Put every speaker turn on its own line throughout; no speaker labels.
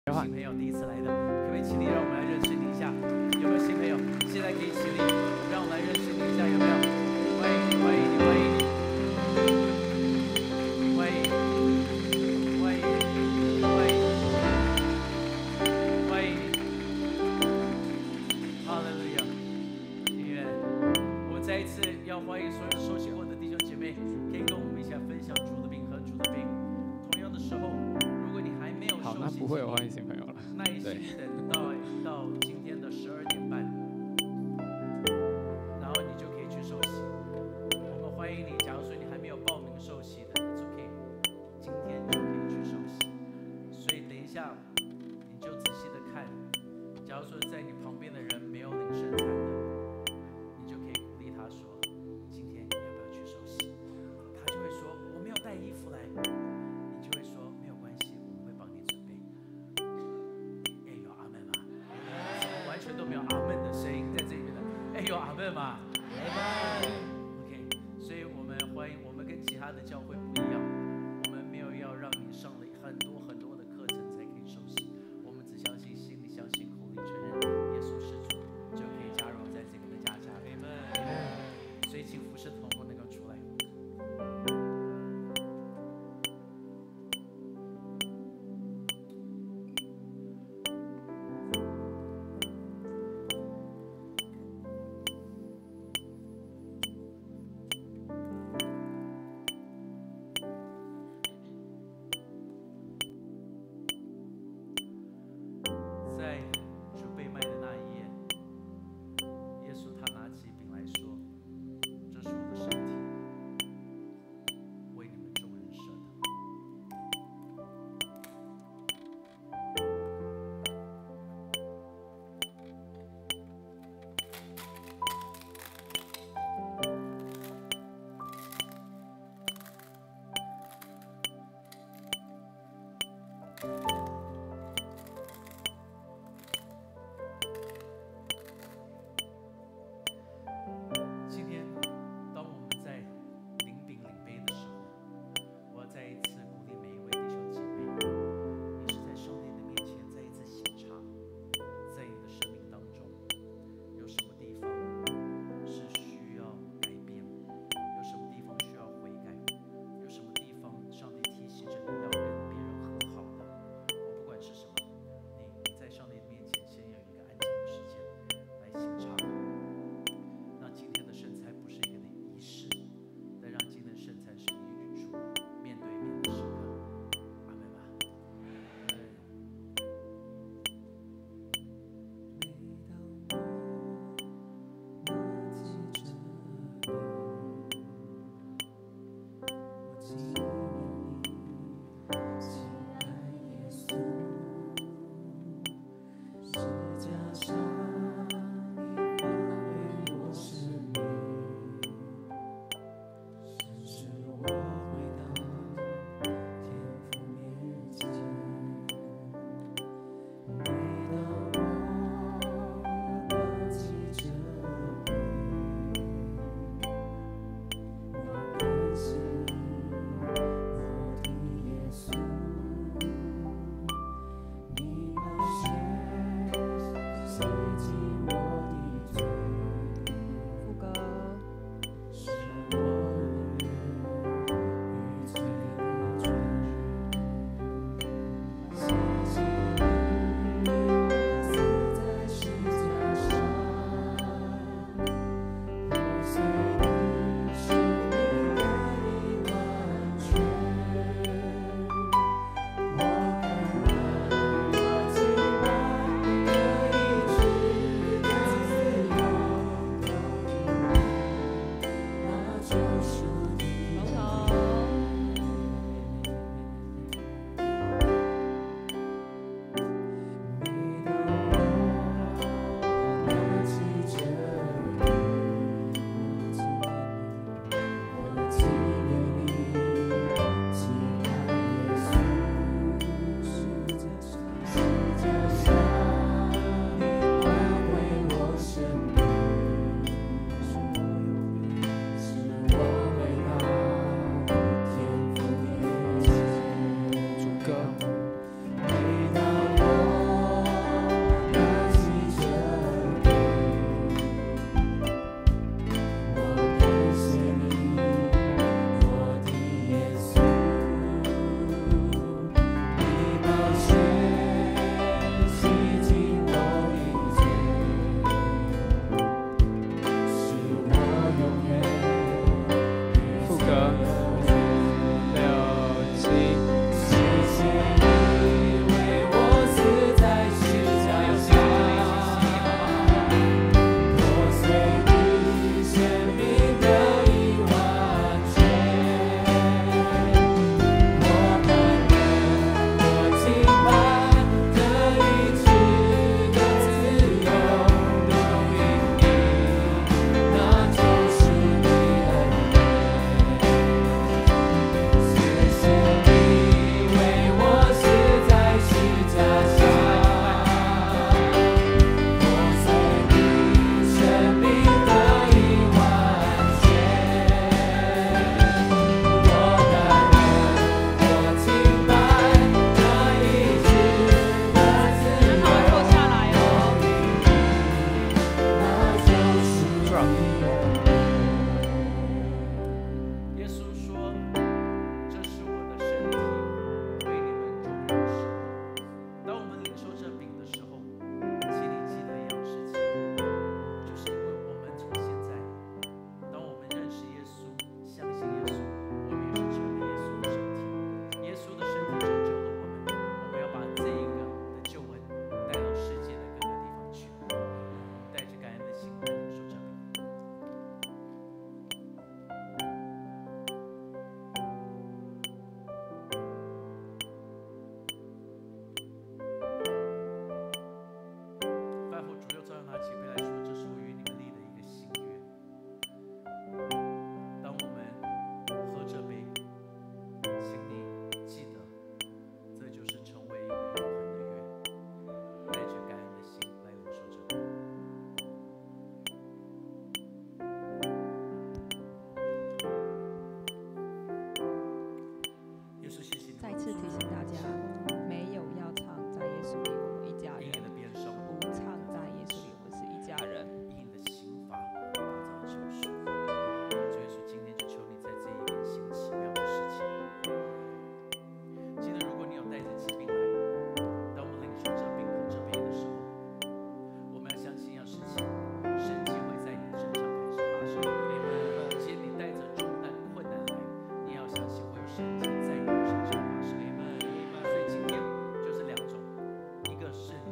新朋友第一次来的，可不可以起立让我们来认识你一下？有没有新朋友？现在可以起立，让我们来认识你一下，有没有？欢迎你，欢迎你，欢迎你，欢迎，欢迎，欢迎，欢迎！哈利路亚！音乐，我们再一次要欢迎所有受洗过的弟兄姐妹，可以跟我们一起来分享主的饼和主的饼。同样的时候，如果你还没有受洗，
那不会有欢迎新朋友了。
耐心等到今天的12:30，然后你就可以去受洗。我们欢迎你。假如说你还没有报名受洗的 ，it's OK， 今天就可以去受洗。所以等一下你就仔细的看，假如说在你旁边的人没有领圣餐的，你就可以鼓励他说：“今天你要不要去受洗？”他就会说：“我没有带衣服来。”你就会说：“没有关系，我们会帮你准备。”有阿门吗？完全都没有阿门的声音在这里面的。有阿门吗？阿门。OK， 所以我们欢迎，我们跟其他的教会不一样，我们没有要让你上了很多的课程才可以受洗，我们只相信心里相信，口里承认耶稣是主。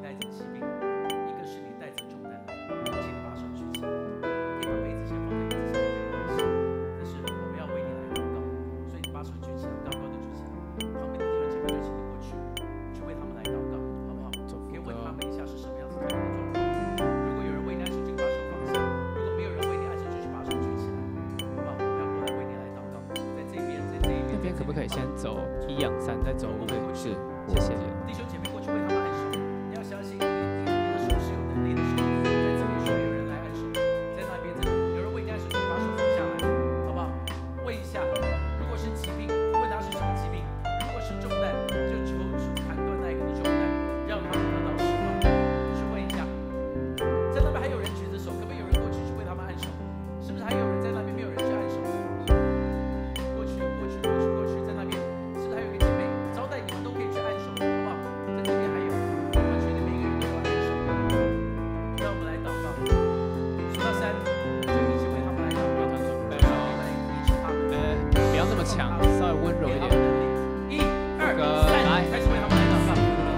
带着疾病，一个是你带着重担来，请你把手举起来，可以把杯子先放在椅子上没有关系，但是我们要为你来祷告，所以你把手举起来，高高的举起来，旁边的弟兄姐妹就请你过去，去为他们来祷告，好不好？可以问他们一下是什么样子的状况。如果有人为你按手，就把手放下；如果没有人为你按手，就去把手举起来，好不好？我要过来为你来祷告，在这边，在这一边。
那边可不可以先走1、2、3，再走5个？是，谢谢。
弟兄姐妹过去为他们按手，你要相信你的手是有能力的手，在这边需要有人来按手，在那边有人为你按手，请把手放下来，好不好？问一下，如果是疾病，问他是什么疾病；如果是重担，就求主砍断那一个的重担，让他们得到释放。去问一下，在那边还有人举着手，可不可以有人过去去为他们按手？是不是还有人在那边没有人去按手？过去，在那边，是不是还有一个姐妹招待你们都可以去按手，好不好？在这边还有，我确定每个人都要按手。让我们来祷告，数到3，就一起为他们来祷告，来医治他们。
不要那么强，稍微温柔一点。
1、2、3，开始为他们来祷告。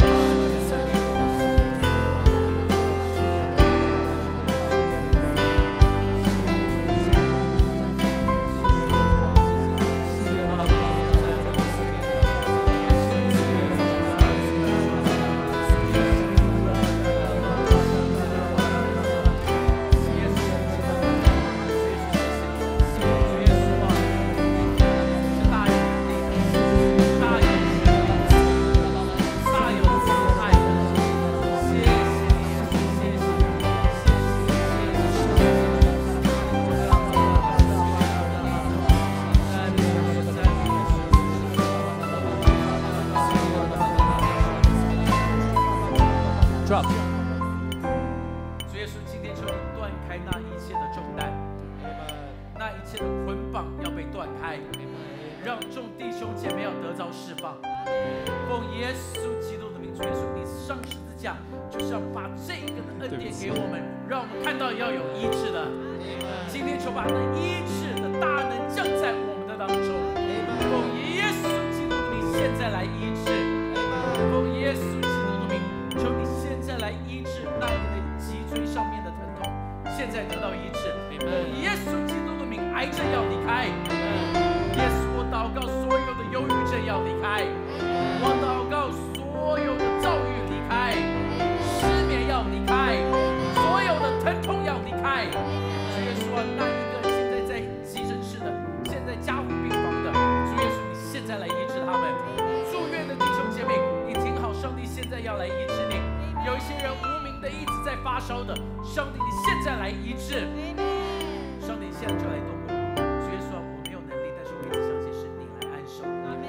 Drop。
主耶稣，今天求你断开那一切的重担，那一切的捆绑要被断开，让众弟兄姐妹要得着释放。奉耶稣基督的名，主耶稣，你上十字架就是要把这个的恩典给我们，让我们看到要有医治的。今天求把那医治的大能降在我们的当中。奉耶稣基督的名，现在来医治。奉耶稣基督的名，求你现在来医治那一个的脊椎上面的疼痛，现在得到医治。耶稣基督的名，癌症要离开。耶稣，我祷告所有的忧郁症要离开，我祷告所有的躁郁离开，失眠要离开，所有的疼痛要离开。主耶稣啊，那一个现在在急诊室的，现在加护病房的，主耶稣，你现在来医治他们。住院的弟兄姐妹，你听好，上帝现在要来医治你。有一些人无名的一直在发烧的，上帝你现在来医治。上帝现在就来动工。主耶稣啊，我没有能力，但是我一直相信是你来按手。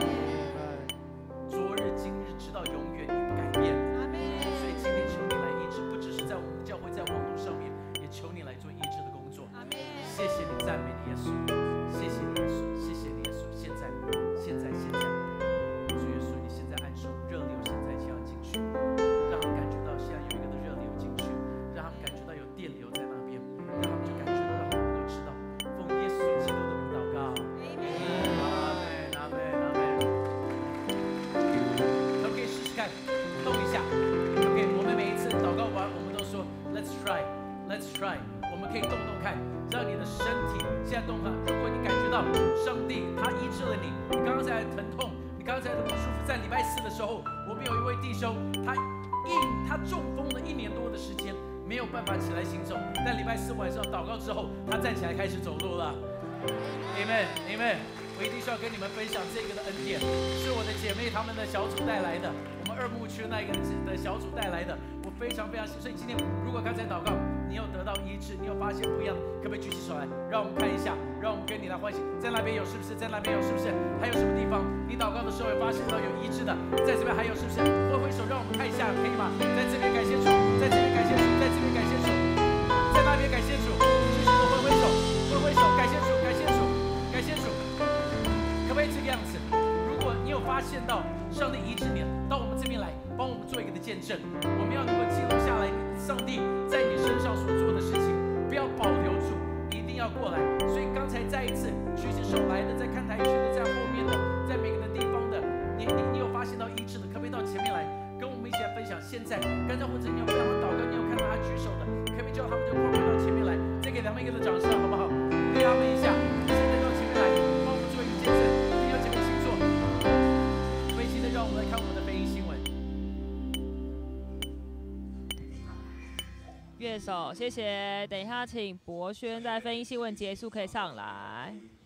昨日今日直到永远你不改变。所以今天求你来医治，不只是在我们的教会，在网络上面，也求你来做医治的工作。谢谢你，赞美你耶稣，谢谢你耶稣，谢谢你耶稣。现在，主耶稣，你现在按手，热流现在就要进去，让他们感觉到现在有一个的热流进去，让他们感觉到有电流在那边，让他们就感觉到，让他们能够知道，奉耶稣基督的名祷告。阿门，阿门，阿门。可不可以试试看，动一下 ？OK， 我们每一次祷告完，我们都说 Let's try，Let's try。我们可以动动看，让你的身体现在动看。如果你感觉到上帝他医治了你，你刚刚才疼痛，你刚才的不舒服，在礼拜4的时候，我们有一位弟兄，他中风了1年多的时间，没有办法起来行走。但礼拜4晚上祷告之后，他站起来开始走路了。Amen， Amen。我一定需要跟你们分享这个的恩典，是我的姐妹她们的小组带来的，我们2牧区那个的小组带来的，我非常非常。所以今天如果刚才祷告，你有得到医治，你有发现不一样，可不可以举起手来，让我们看一下，让我们跟你来欢喜。在那边有是不是？在那边有是不是？还有什么地方你祷告的时候有发现到有医治的？在这边还有是不是？挥挥手，让我们看一下，可以吗？在这边感谢主，在这边感谢主，在这边感谢主，在那边感谢主，举起手挥挥手，挥挥手，感谢主，感谢主，感谢主。可不可以这个样子？如果你有发现到上帝医治你，到我们这边来，帮我们做一个的见证。我们要能够记录下来上帝在你身上所做的事情，不要保留住，一定要过来。所以刚才再一次举起手来的，在看台区的，在后面的，在每个的地方的，你有发现到医治的，可不可以到前面来跟我们一起来分享？ 现在，刚才或者你有不想祷告，你有看到他举手的，可不可以叫他们就快快到前面来？再给他们一个掌声，好不好？鼓励他们一下，现在到前面来，帮我们做一个见证。弟兄姐妹，请坐。我们现在让我们来看我们的飞鹰新闻。
乐手，谢谢。等一下，请博轩在飞鹰新闻结束可以上来。